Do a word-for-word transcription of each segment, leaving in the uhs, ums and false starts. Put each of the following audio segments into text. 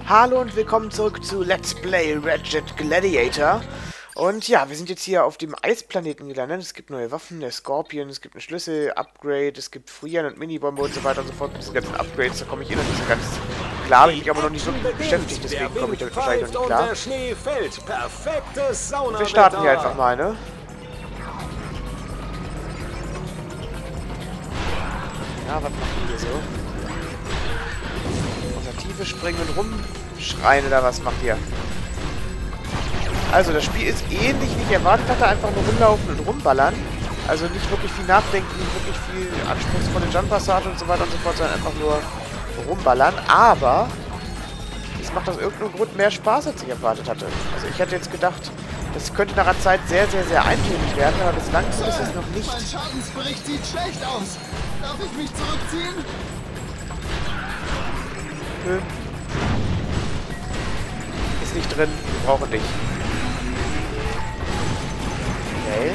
Hallo und willkommen zurück zu Let's Play Ratchet Gladiator. Und ja, wir sind jetzt hier auf dem Eisplaneten gelandet. Es gibt neue Waffen, der Scorpion, es gibt einen Schlüssel, Upgrade, es gibt Frieren und Minibombe und so weiter und so fort. Diese ganzen Upgrades, da komme ich eh noch nicht so ganz klar. Habe ich mich aber noch nicht wirklich beschäftigt, deswegen komme ich damit wahrscheinlich noch nicht klar. Und wir starten hier einfach mal, ne? Ja, was machen wir hier so? Tiefe springen und rumschreien oder was macht ihr? Also das Spiel ist ähnlich wie ich erwartet hatte, einfach nur rumlaufen und rumballern. Also nicht wirklich viel nachdenken, nicht wirklich viel anspruchsvolle Jump-Passage und so weiter und so fort, sondern einfach nur rumballern. Aber es macht aus irgendeinem Grund mehr Spaß, als ich erwartet hatte. Also ich hätte jetzt gedacht, das könnte nach einer Zeit sehr, sehr, sehr eintönig werden, aber bislang ist es noch nicht. Mein Schadensbericht sieht schlecht aus. Darf ich mich zurückziehen? Ist nicht drin, wir brauchen dich. Okay.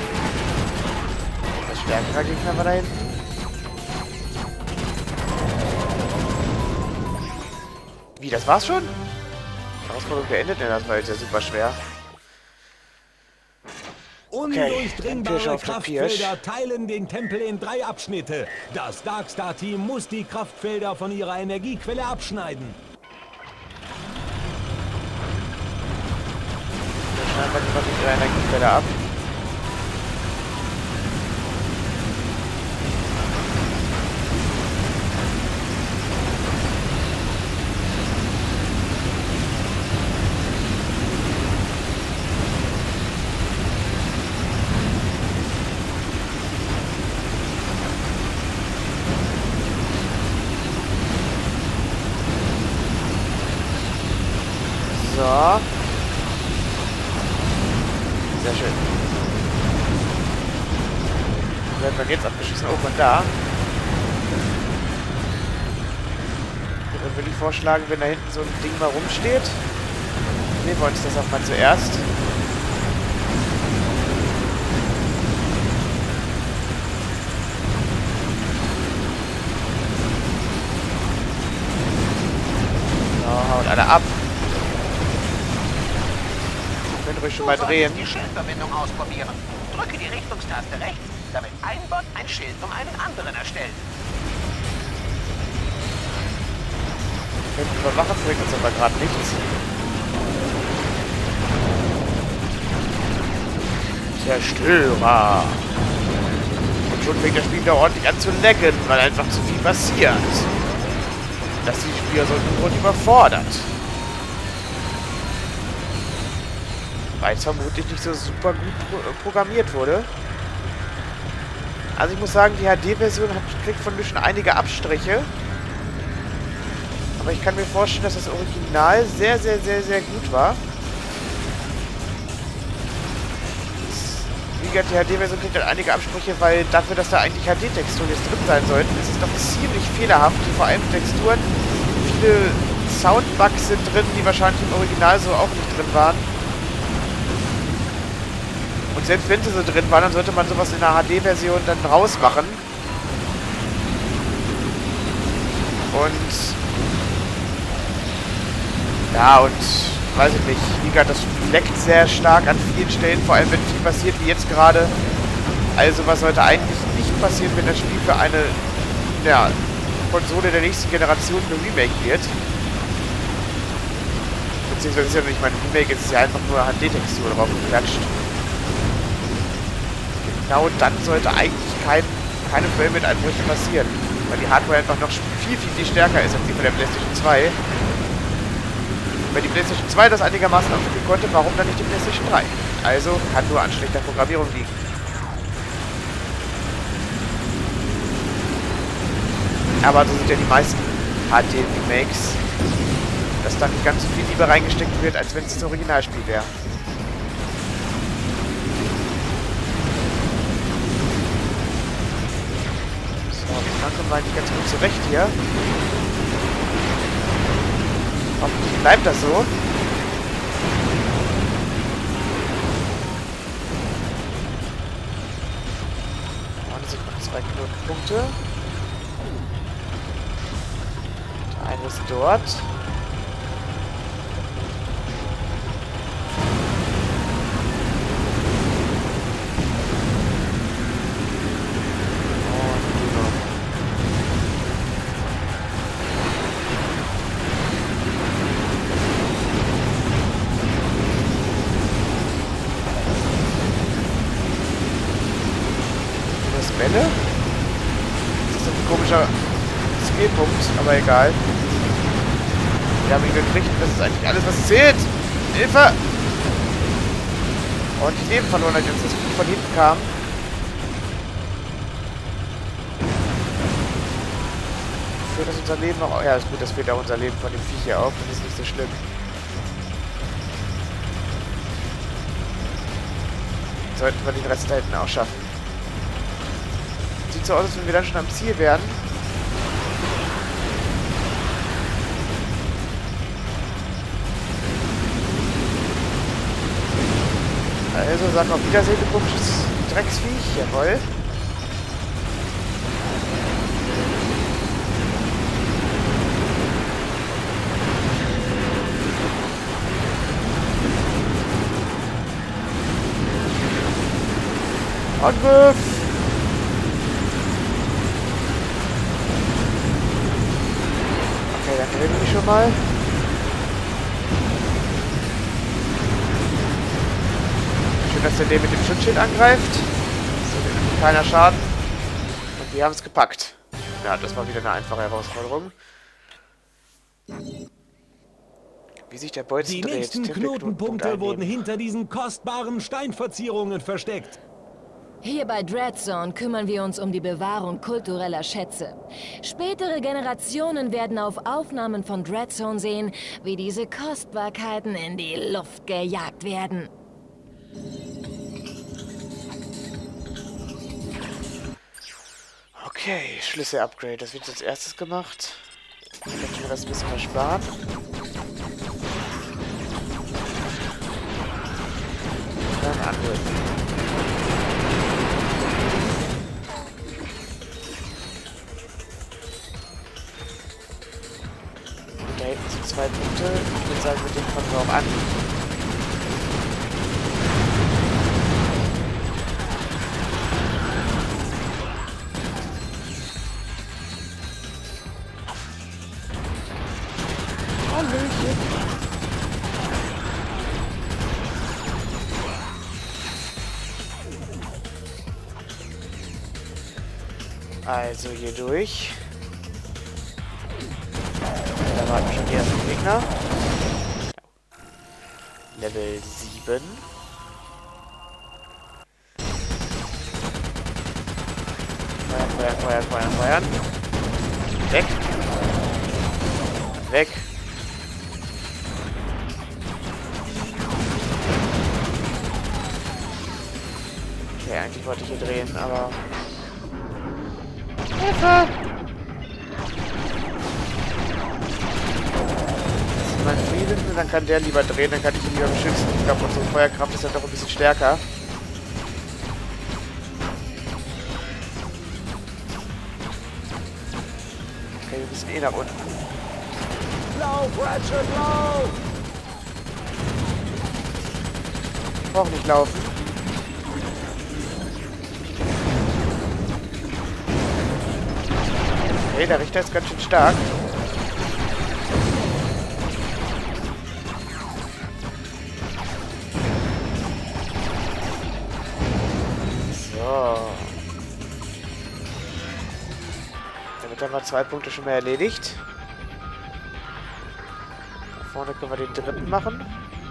Das stärkerer Gegner war da hinten. Wie, das war's schon? Herausforderung beendet? Ne, das war jetzt ja super schwer. Undurchdringbare Kraftfelder teilen den Tempel in drei Abschnitte. Das Darkstar-Team muss die Kraftfelder von ihrer Energiequelle abschneiden. Dann schneiden wir die von ihrer Energiequelle ab. So. Sehr schön. Werden wir jetzt abgeschossen. Oh, von da. Dann würde ich vorschlagen, wenn da hinten so ein Ding mal rumsteht. Nehmen wir uns das auch mal zuerst. So, haut alle ab. Ruhig schon mal drehen. Die Schildverbindung ausprobieren. Drücke die Richtungstaste rechts, damit ein Bot ein Schild um einen anderen erstellt. Überwachen bringt uns aber gerade nichts. Zerstörer. Und schon fängt das Spiel da ordentlich an zu laggen, weil einfach zu viel passiert. Das die Spieler so im Grund überfordert. Weil es vermutlich nicht so super gut pro programmiert wurde. Also ich muss sagen, die H D-Version kriegt von mir schon einige Abstriche. Aber ich kann mir vorstellen, dass das Original sehr, sehr, sehr, sehr gut war. Wie gesagt, die H D-Version kriegt halt einige Abstriche, weil dafür, dass da eigentlich H D-Texturen jetzt drin sein sollten, ist es doch ziemlich fehlerhaft. Vor allem Texturen. Viele Soundbugs sind drin, die wahrscheinlich im Original so auch nicht drin waren. Und selbst wenn sie so drin waren, dann sollte man sowas in der H D-Version dann rausmachen. Und ja, und weiß ich nicht, wie gesagt, das leckt sehr stark an vielen Stellen, vor allem wenn viel passiert wie jetzt gerade. Also was sollte eigentlich nicht passieren, wenn das Spiel für eine ja, Konsole der nächsten Generation ein Remake wird. Beziehungsweise ist ja nicht mein Remake, es ist ja einfach nur H D-Textur drauf geklatscht. Genau dann sollte eigentlich kein, keine Framerate-Einbrüche passieren. Weil die Hardware einfach noch viel, viel, viel stärker ist als die von der PlayStation zwei. Wenn die PlayStation zwei das einigermaßen abspielen konnte, warum dann nicht die PlayStation drei? Also kann nur an schlechter Programmierung liegen. Aber so sind ja die meisten H D-Remakes, dass da nicht ganz so viel Liebe reingesteckt wird, als wenn es das Originalspiel wäre. Dann kommen wir eigentlich ganz gut zurecht hier. Hoffentlich bleibt das so. Vorne sind noch zwei Der eine ist dort. Punkt, aber egal. Wir haben ihn gekriegt, das ist eigentlich alles, was zählt. Hilfe! Und die Leben verloren, als das Vieh von hinten kam. Fehlt das unser Leben noch? Ja, ist gut, das fehlt auch unser Leben von dem Viech hier auf. Das ist nicht so schlimm. Sollten wir den Rest da hinten auch schaffen. Sieht so aus, als wenn wir dann schon am Ziel wären. Also, sag auf Wiedersehen, du komisches Drecksviech. Jawohl. Angriff! Okay, dann drehen wir schon mal. Schön, dass der den mit dem Schutzschild angreift. So, den nimmt keiner Schaden. Und wir haben es gepackt. Ja, das war wieder eine einfache Herausforderung. Wie sich der Bolzen Die dreht. nächsten Knotenpunkte wurden hinter diesen kostbaren Steinverzierungen versteckt. Hier bei Dreadzone kümmern wir uns um die Bewahrung kultureller Schätze. Spätere Generationen werden auf Aufnahmen von Dreadzone sehen, wie diese Kostbarkeiten in die Luft gejagt werden. Okay, Schlüssel-Upgrade. Das wird als erstes gemacht. Dann können wir das ein bisschen ersparen. Dann Angriff. Da hinten sind zwei Punkte. Ich würde sagen, mit denen fangen wir auch an. Hallöchen. Also hier durch. Da warten schon die ersten Gegner. Level sieben. Feuern, feuern, feuern, feuern, feuern. Weg. Weg. Okay, eigentlich wollte ich hier drehen, aber... Hilfe! Mein Frieden, dann kann der lieber drehen, dann kann ich ihn lieber beschützen. Ich glaube, unsere Feuerkraft ist dann doch ein bisschen stärker. Okay, wir müssen eh nach unten. Lauf, Ratchet, lauf! Ich brauche nicht laufen. Okay, der Richter ist ganz schön stark. So. Damit haben wir zwei Punkte schon mal erledigt. Da vorne können wir den dritten machen.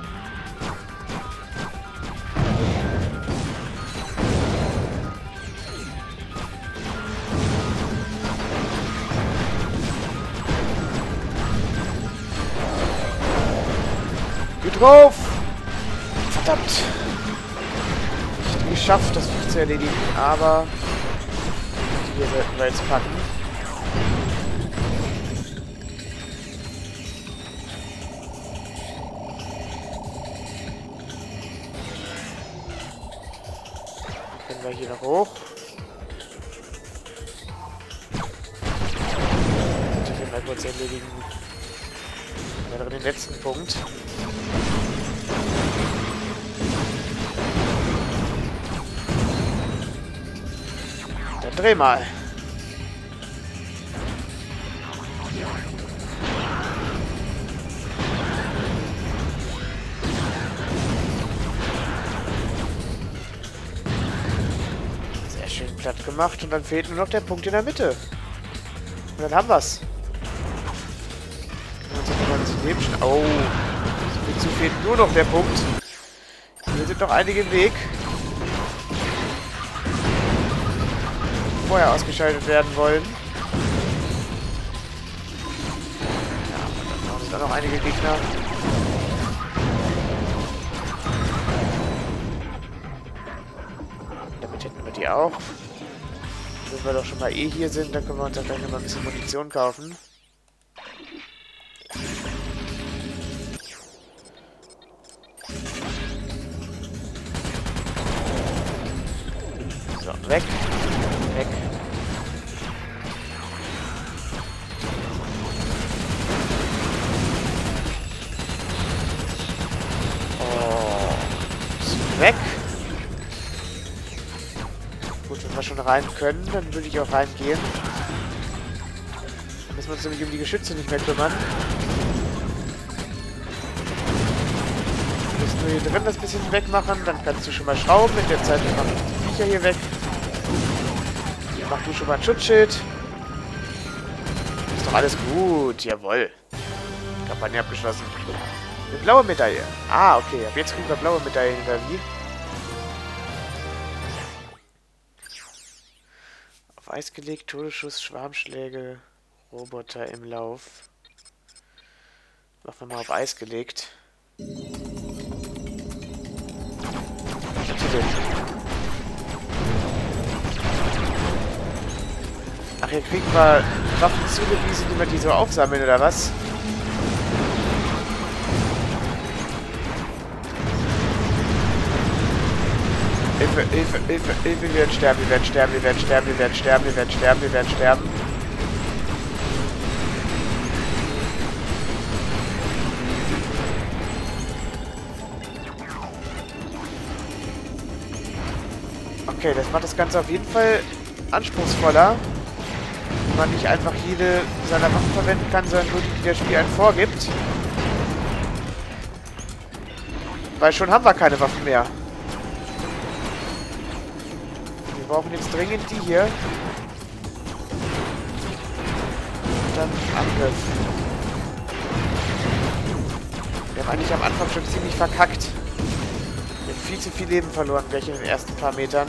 Drauf! Verdammt! Nicht geschafft, das Viech zu erledigen, aber hier sollten wir jetzt packen. Können wir hier noch hoch? Ich will mal kurz erledigen. Wir haben den letzten Punkt. Dann dreh mal. Sehr schön platt gemacht und dann fehlt nur noch der Punkt in der Mitte. Und dann haben wir's. zwanzig Leben. Oh, hierzu fehlt nur noch der Punkt. Hier sind noch einige im Weg. Vorher ausgeschaltet werden wollen. Ja, da sind noch einige Gegner. Damit hätten wir die auch. Wenn wir doch schon mal eh hier sind, dann können wir uns auch gleich noch mal ein bisschen Munition kaufen. So, weg. Weg. Oh. Ist weg. Gut, wenn wir schon rein können, dann würde ich auch reingehen. Dann müssen wir uns nämlich um die Geschütze nicht mehr kümmern. Wir müssen nur hier drin das bisschen wegmachen, dann kannst du schon mal schrauben. In der Zeit mache ich die Viecher hier weg. Mach du schon mal ein Schutzschild. Ist doch alles gut, jawohl. Kampagne abgeschlossen. Eine blaue Medaille. Ah, okay, ab jetzt kriegen wir blaue Medaillen oder wie? Auf Eis gelegt, Todesschuss, Schwarmschläge, Roboter im Lauf. Machen wir mal auf Eis gelegt. Was ist denn? Ach, hier kriegen wir Waffen zugewiesen, die wir die so aufsammeln, oder was? Hilfe, Hilfe, Hilfe, Hilfe, wir werden sterben, wir werden sterben, wir werden sterben, wir werden sterben, wir werden sterben, wir werden sterben. Okay, das macht das Ganze auf jeden Fall anspruchsvoller. Wenn man nicht einfach jede seiner Waffen verwenden kann, sondern nur die, die das Spiel einen vorgibt. Weil schon haben wir keine Waffen mehr. Wir brauchen jetzt dringend die hier. Und dann Angriff. Wir haben eigentlich am Anfang schon ziemlich verkackt. Wir haben viel zu viel Leben verloren, gleich in den ersten paar Metern.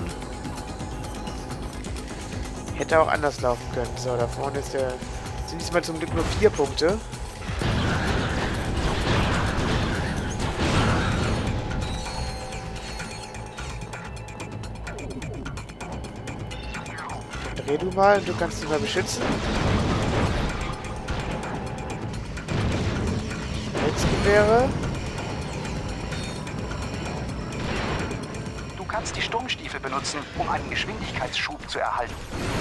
Hätte auch anders laufen können. So, da vorne ist der... Sind diesmal zum Glück nur vier Punkte. Dreh du mal und du kannst dich mal beschützen. Holzgewehre. Du kannst die Sturmstiefel benutzen, um einen Geschwindigkeitsschub zu erhalten.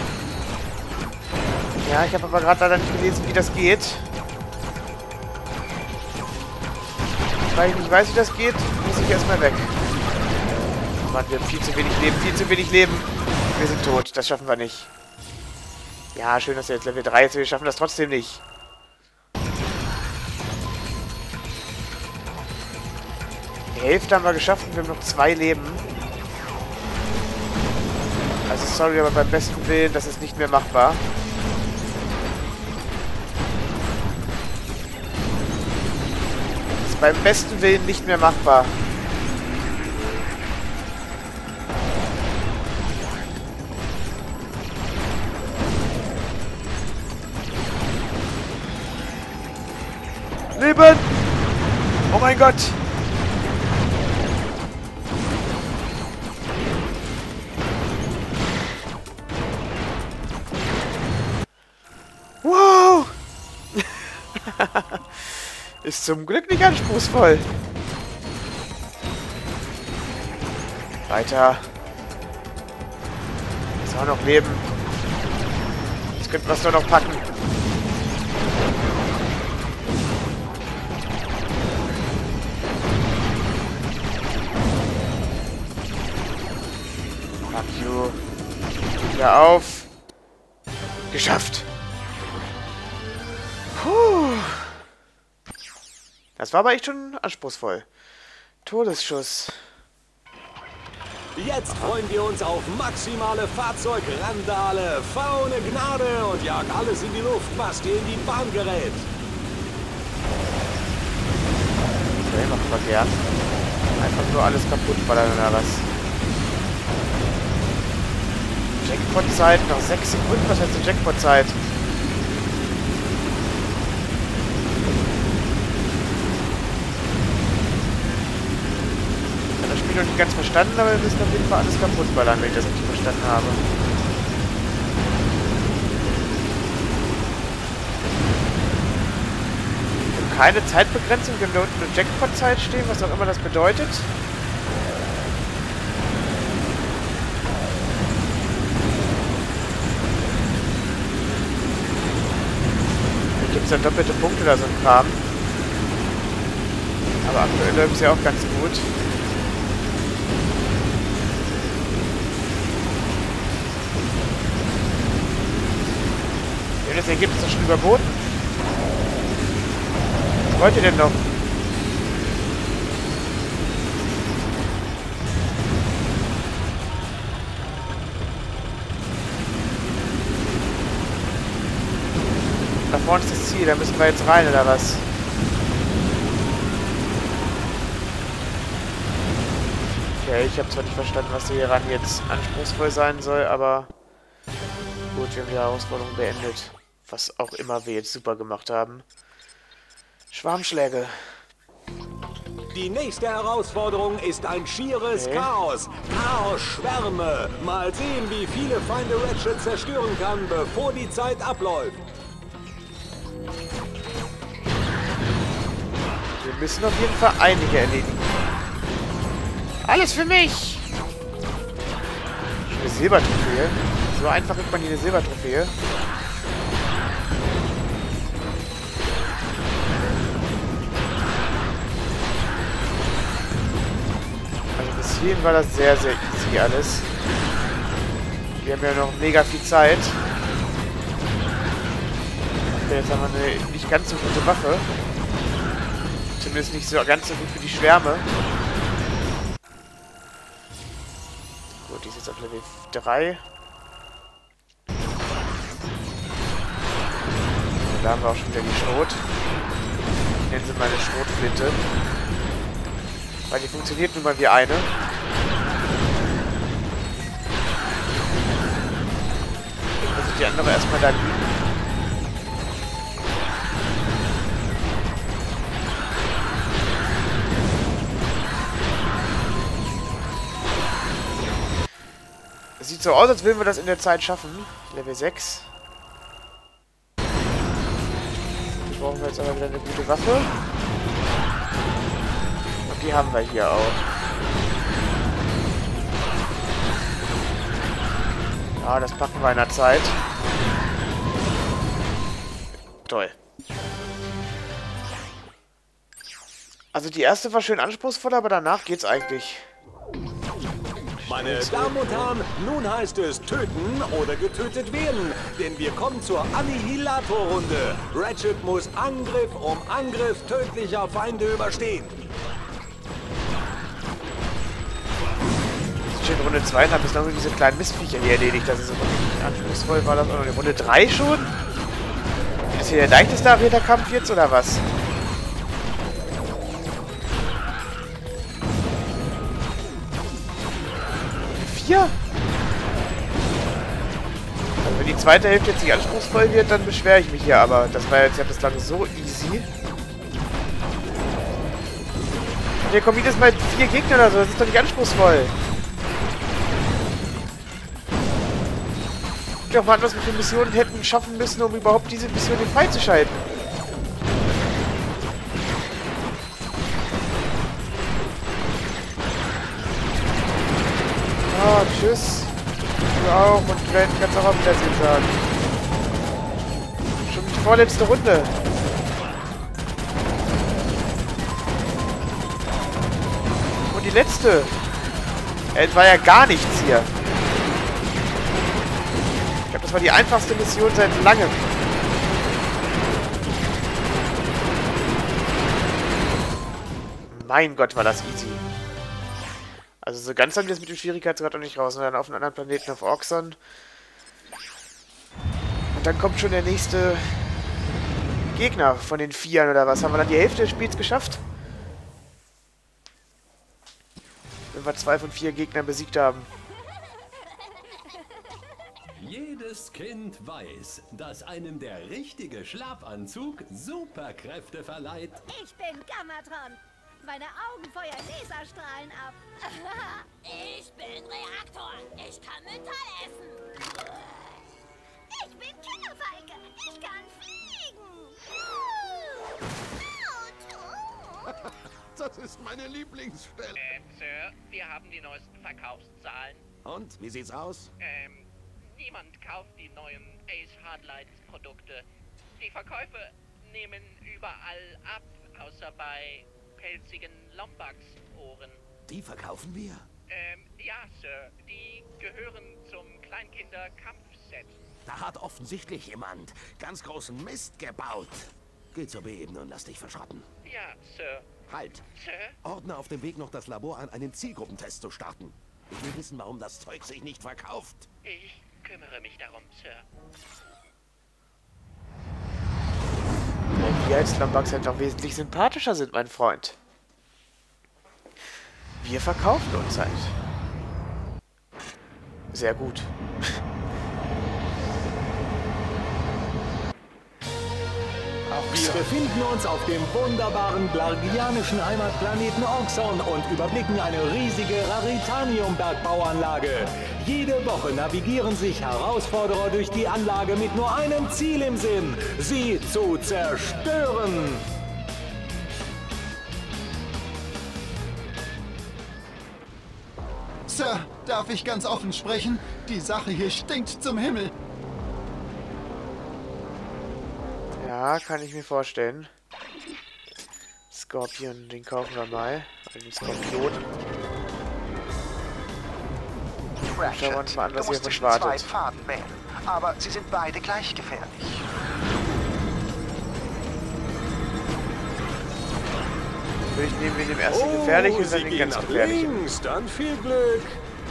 Ja, ich habe aber gerade leider nicht gelesen, wie das geht. Weil ich nicht weiß, wie das geht, muss ich erstmal weg. Oh Mann, wir haben viel zu wenig Leben, viel zu wenig Leben. Wir sind tot, das schaffen wir nicht. Ja, schön, dass er jetzt Level drei ist, wir schaffen das trotzdem nicht. Die Hälfte haben wir geschafft und wir haben noch zwei Leben. Also sorry, aber beim besten Willen, das ist nicht mehr machbar. Das ist beim besten Willen nicht mehr machbar. Leben! Oh mein Gott! Wow! Ist zum Glück nicht anspruchsvoll. Weiter. Ist auch noch Leben. Jetzt könnten wir es doch noch packen. Fuck you. Wieder auf. Geschafft. Puh. Das war aber echt schon anspruchsvoll. Todesschuss. Jetzt freuen wir uns auf maximale Fahrzeugrandale, faune Gnade und jagen alles in die Luft, was dir in die Bahn gerät. Okay, machen wir gern. Einfach nur alles kaputt ballern oder was? Jackpot-Zeit, noch sechs Sekunden. Was heißt denn Jackpot-Zeit? Ich habe das Spiel noch nicht ganz verstanden, aber wir müssen auf jeden Fall alles kaputt ballern, wenn ich das richtig verstanden habe. Keine Zeitbegrenzung, wir haben da unten eine Jackpot-Zeit stehen, was auch immer das bedeutet. Hier gibt es dann doppelte Punkte oder so ein Kram. Aber aktuell läuft es ja auch ganz gut. Ja, das Ergebnis ist schon überboten. Was wollt ihr denn noch? Da vorne ist das Ziel, da müssen wir jetzt rein, oder was? Okay, ich habe zwar nicht verstanden, was hier ran jetzt anspruchsvoll sein soll, aber gut, wir haben die Herausforderung beendet. Was auch immer wir jetzt super gemacht haben. Schwarmschläge. Die nächste Herausforderung ist ein schieres Okay. Chaos. Chaos-Schwärme. Mal sehen, wie viele Feinde Ratchet zerstören kann, bevor die Zeit abläuft. Wir müssen auf jeden Fall einige erledigen. Alles für mich! Eine Silbertrophäe. So einfach kriegt man hier eine Silbertrophäe. Also bis hierhin war das sehr, sehr easy alles. Wir haben ja noch mega viel Zeit. Okay, jetzt haben wir eine nicht ganz so gute Waffe. Zumindest nicht so ganz so gut für die Schwärme. Gut, die ist jetzt auf Level drei. Da haben wir auch schon wieder die Schrot. Ich nenne sie meine Schrotflinte. Weil die funktioniert nun mal wie eine. Jetzt muss ich die andere erstmal da liegen. Es sieht so aus, als würden wir das in der Zeit schaffen. Level sechs. Jetzt brauchen wir jetzt aber wieder eine gute Waffe. Und die haben wir hier auch. Ja, das packen wir in der Zeit. Toll. Also die erste war schön anspruchsvoll, aber danach geht's eigentlich. Meine Damen und Herren, nun heißt es töten oder getötet werden, denn wir kommen zur Annihilator-Runde. Ratchet muss Angriff um Angriff tödlicher Feinde überstehen. In Runde zwei und haben bislang nur diese kleinen Mistviecher hier erledigt. Das ist wirklich anspruchsvoll. War das auch noch in Runde drei schon? Ist hier der leichteste Arena-Kampf jetzt oder was? Vier? Also wenn die zweite Hälfte jetzt nicht anspruchsvoll wird, dann beschwere ich mich hier. Aber das war jetzt ja bislang so easy. Und hier kommen jedes Mal vier Gegner oder so. Das ist doch nicht anspruchsvoll. Doch mal an, was wir für Missionen hätten schaffen müssen, um überhaupt diese Mission in freizuschalten. Ah, tschüss. Du auch und Glenn kannst auch auf Wiedersehen sagen. Schon die vorletzte Runde. Und die letzte. Es war ja gar nichts hier. Ich glaube, das war die einfachste Mission seit langem. Mein Gott, war das easy. Also so ganz haben wir das mit dem Schwierigkeitsgrad noch nicht raus, sondern auf einem anderen Planeten auf Oxon. Und dann kommt schon der nächste Gegner von den Vieren oder was. Haben wir dann die Hälfte des Spiels geschafft? wenn wir zwei von vier Gegnern besiegt haben. Jedes Kind weiß, dass einem der richtige Schlafanzug Superkräfte verleiht. Ich bin Gammatron. Meine Augen feuern Laserstrahlen ab. Ich bin Reaktor. Ich kann Metall essen. Ich bin Kinderfalke. Ich kann fliegen. Das ist meine Lieblingsstelle. Ähm, Sir, wir haben die neuesten Verkaufszahlen. Und, wie sieht's aus? Ähm, niemand kauft die neuen Ace Hardlights Produkte. Die Verkäufe nehmen überall ab, außer bei pelzigen Lombax-Ohren. Die verkaufen wir. Ähm, ja, Sir. Die gehören zum Kleinkinder-Kampfset. Da hat offensichtlich jemand ganz großen Mist gebaut. Geh zur B-Ebene und lass dich verschrotten. Ja, Sir. Halt! Sir? Ordne auf dem Weg noch das Labor an, einen Zielgruppentest zu starten. Ich will wissen, warum das Zeug sich nicht verkauft. Ich kümmere mich darum, Sir. Wir als Lombax halt auch wesentlich sympathischer sind, mein Freund. Wir verkaufen uns halt. Sehr gut. Auch Wir so. befinden uns auf dem wunderbaren blargianischen Heimatplaneten Oxon und überblicken eine riesige Raritanium-Bergbauanlage. Jede Woche navigieren sich Herausforderer durch die Anlage mit nur einem Ziel im Sinn: sie zu zerstören. Sir, darf ich ganz offen sprechen? Die Sache hier stinkt zum Himmel. Ja, kann ich mir vorstellen. Skorpion, den kaufen wir mal. Oder den Skorpion. Schauen wir uns mal an, was du hier musst von zwischen zwei wartet. Pfaden wählen, aber sie sind beide gleich gefährlich. Natürlich nehmen wir den ersten gefährlichen und dann den ganz gefährlichen. Links, dann viel Glück.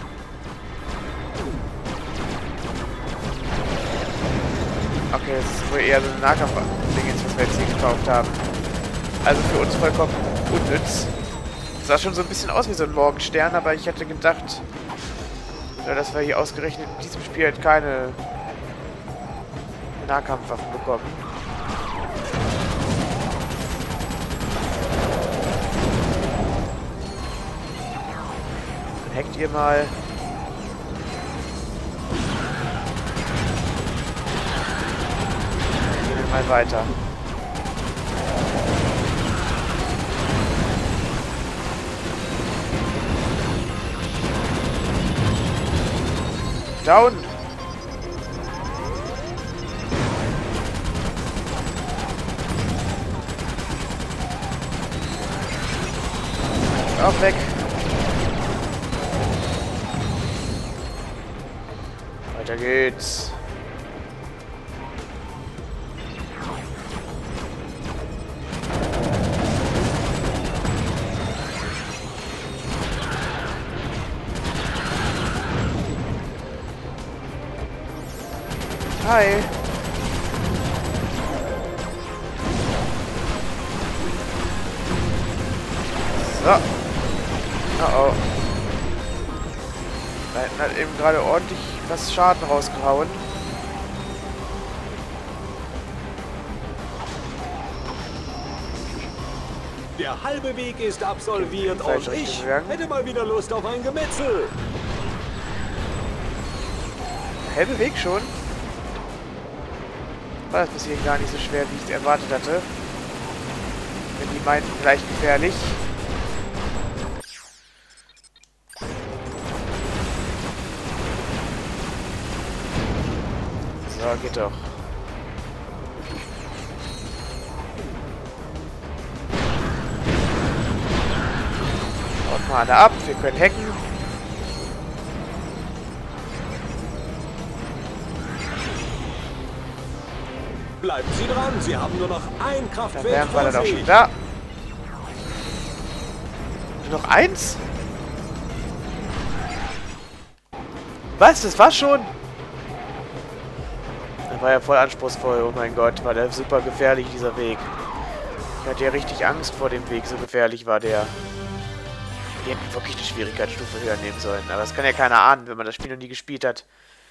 Okay, das ist wohl eher so ein Nahkampf-Ding, was wir jetzt hier gekauft haben. Also für uns vollkommen unnütz. Sah schon so ein bisschen aus wie so ein Morgenstern, aber ich hätte gedacht, ja, dass wir hier ausgerechnet in diesem Spiel halt keine Nahkampfwaffen bekommen. Dann hackt ihr mal. Gehen wir mal weiter. Down! Auch weg! Weiter geht's! Hi. So. Oh oh. Da hinten hat eben gerade ordentlich was Schaden rausgehauen. Der halbe Weg ist absolviert Falsch und ich Richtung gegangen. hätte mal wieder Lust auf ein Gemetzel. Halbe Weg schon. War das bis hierhin gar nicht so schwer, wie ich es erwartet hatte. Wenn die meinten, gleich gefährlich. So, geht doch. Haut mal alle ab, wir können hacken. Bleiben Sie dran, Sie haben nur noch ein Dann Kraftfeld wären wir vor dann auch sich. schon da. Nur noch eins? Was? Das war's schon? Das war ja voll anspruchsvoll. Oh mein Gott, war der super gefährlich, dieser Weg. Ich hatte ja richtig Angst vor dem Weg, so gefährlich war der. Die hätten wirklich eine Schwierigkeitsstufe höher nehmen sollen. Aber das kann ja keiner ahnen, wenn man das Spiel noch nie gespielt hat.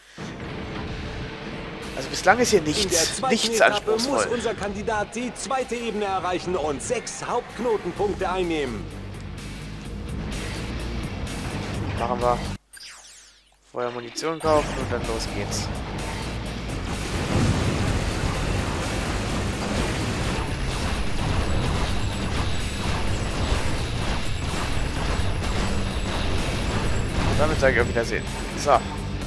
Also bislang ist hier nichts, nichts anspruchsvoll. Muss unser Kandidat die zweite Ebene erreichen und sechs Hauptknotenpunkte einnehmen. Machen wir. Vorher Munition kaufen und dann los geht's. Und damit sage ich auf Wiedersehen. So.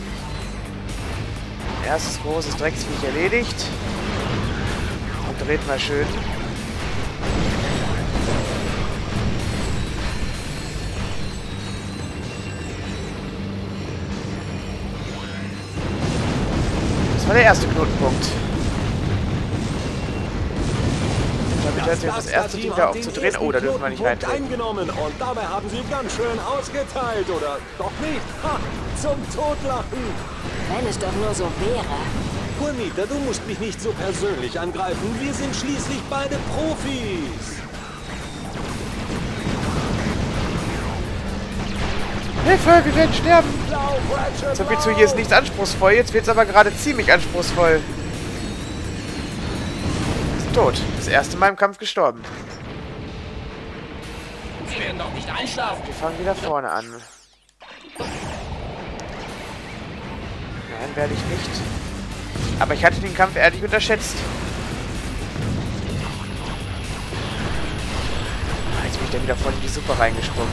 Erstes großes Drecksviech erledigt. Und dreht mal schön. Das war der erste Knotenpunkt. Damit hört sich das erste Ding da aufzudrehen. Oh, da dürfen wir nicht reintreten. Eingenommen und dabei haben sie ganz schön ausgeteilt, oder doch nicht? Ha, zum Totlachen! Wenn es doch nur so wäre. Juanita, du musst mich nicht so persönlich angreifen. Wir sind schließlich beide Profis. Hilfe, wir werden sterben! So viel zu, hier ist nichts anspruchsvoll. Jetzt wird es aber gerade ziemlich anspruchsvoll. Ist tot. Das erste Mal im Kampf gestorben. Sie werden doch nicht einschlafen. Wir fangen wieder vorne an. Nein, werde ich nicht. Aber ich hatte den Kampf ehrlich unterschätzt. Ah, jetzt bin ich dann wieder voll in die Suppe reingesprungen.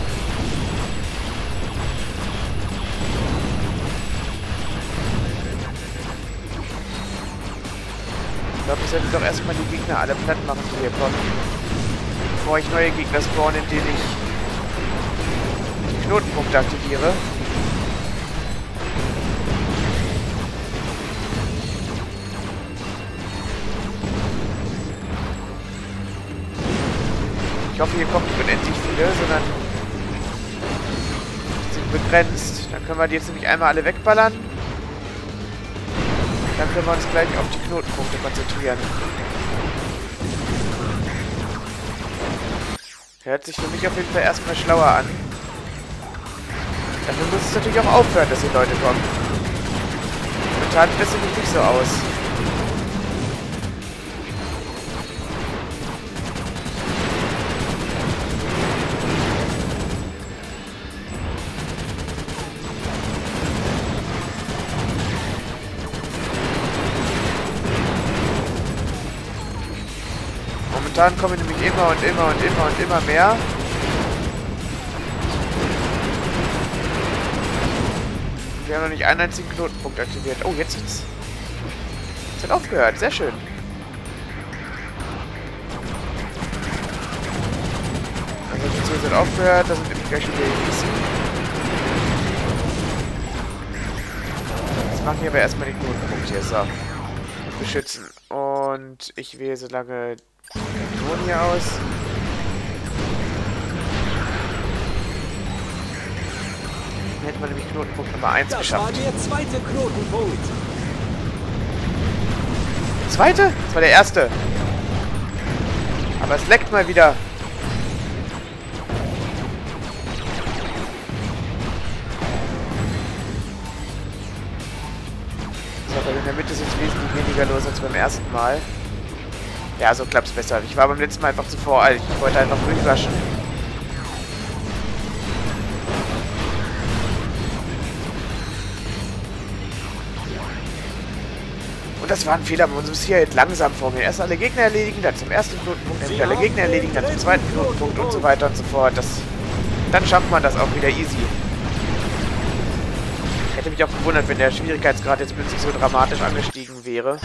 Ich glaube, ich sollte doch erstmal die Gegner alle platt machen, die hier kommen. Bevor ich neue Gegner spawnen, in denen ich die Knotenpunkte aktiviere. Ich hoffe, hier kommen nicht unendlich viele, sondern sind begrenzt. Dann können wir die jetzt nämlich einmal alle wegballern. Dann können wir uns gleich auf die Knotenpunkte konzentrieren. Hört sich für mich auf jeden Fall erstmal schlauer an. Dafür muss es natürlich auch aufhören, dass die Leute kommen. Momentan sieht das nämlich nicht so aus. Dann kommen nämlich immer und immer und immer und immer mehr. Wir haben noch nicht einen einzigen Knotenpunkt aktiviert. Oh, jetzt hat's. Es hat aufgehört. Sehr schön. Also jetzt hat aufgehört. Da sind nämlich gleich schon wieder Elisen. Jetzt machen wir aber erstmal den Knotenpunkt hier. So. Beschützen. Und ich wähle so lange Ton hier aus. Dann hätten wir nämlich Knotenpunkt Nummer eins das geschafft. Das war der zweite Knotenpunkt. Zweite? Das war der erste. Aber es leckt mal wieder. So, aber in der Mitte ist jetzt wesentlich weniger los als beim ersten Mal. Ja, so klappt es besser. Ich war beim letzten Mal einfach zu voreilig. Ich wollte einfach durchwaschen. Und das war ein Fehler. Man muss hier halt langsam vorgehen. Erst alle Gegner erledigen, dann zum ersten Knotenpunkt, dann wieder alle Gegner erledigen, dann zum zweiten Knotenpunkt und so weiter und so fort. Das, dann schafft man das auch wieder easy. Ich hätte mich auch gewundert, wenn der Schwierigkeitsgrad jetzt plötzlich so dramatisch angestiegen wäre.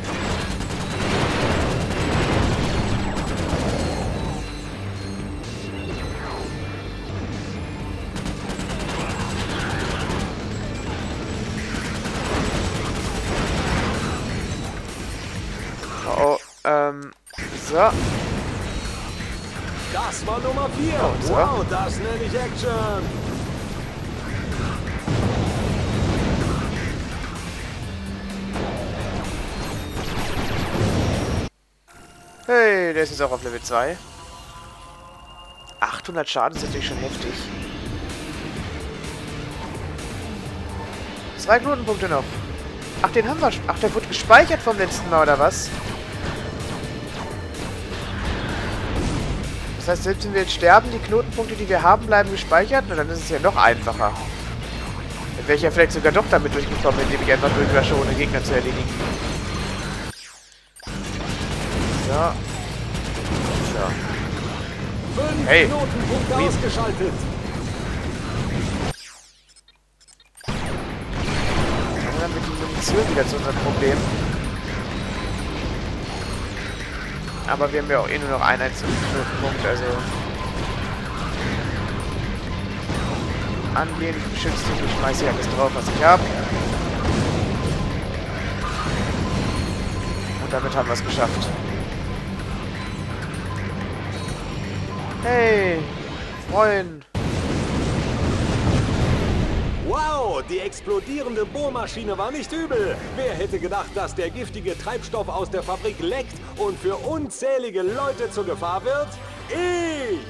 Ähm, so. Das war Nummer vier. Oh, so. Wow, das nenne ich Action. Hey, der ist jetzt auch auf Level zwei. achthundert Schaden ist natürlich schon heftig. Zwei Knotenpunkte noch. Ach, den haben wir schon. Ach, der wurde gespeichert vom letzten Mal, oder was? Das heißt, selbst wenn wir jetzt sterben, die Knotenpunkte, die wir haben, bleiben gespeichert? Na, dann ist es ja noch einfacher. Dann wäre ich ja vielleicht sogar doch damit durchgekommen, indem ich einfach durchwasche, ohne Gegner zu erledigen. So. So. Fünf Hey. Knotenpunkte Wie? ausgeschaltet. Dann wird die Munition wieder zu unserem Problem. Aber wir haben ja auch eh nur noch einen einzigen Knotenpunkt, also... Angehen, beschützt dich, ich schmeiße hier alles drauf, was ich habe. Und damit haben wir es geschafft. Hey, Freund. Wow, die explodierende Bohrmaschine war nicht übel. Wer hätte gedacht, dass der giftige Treibstoff aus der Fabrik leckt und für unzählige Leute zur Gefahr wird? Ich!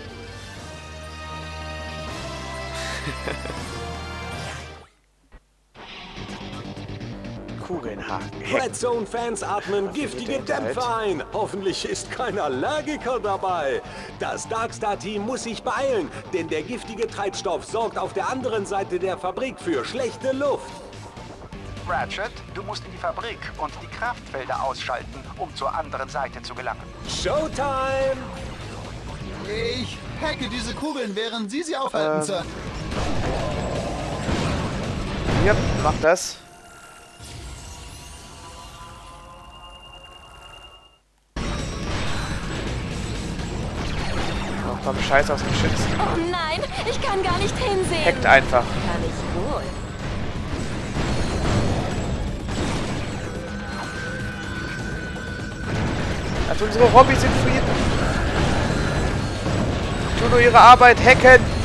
Kugelnhaken. Red Zone Fans atmen giftige Dämpfe ein. Hoffentlich ist kein Allergiker dabei. Das Darkstar Team muss sich beeilen, denn der giftige Treibstoff sorgt auf der anderen Seite der Fabrik für schlechte Luft. Ratchet, du musst in die Fabrik und die Kraftfelder ausschalten, um zur anderen Seite zu gelangen. Showtime! Ich hacke diese Kugeln, während Sie sie aufhalten, Ähm. Sir. Ja, mach das. Oh, komm, Scheiß aus dem Schützen. Oh nein, ich kann gar nicht hinsehen. Hackt einfach. Kann ich wohl. Also unsere Hobbys sind für ihn. Tun nur ihre Arbeit, hacken.